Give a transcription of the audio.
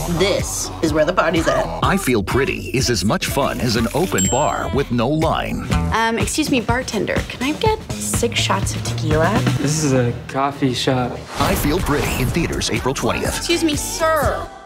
This is where the party's at. I Feel Pretty is as much fun as an open bar with no line. Excuse me, bartender, can I get 6 shots of tequila? This is a coffee shop. I Feel Pretty in theaters April 20th. Excuse me, sir.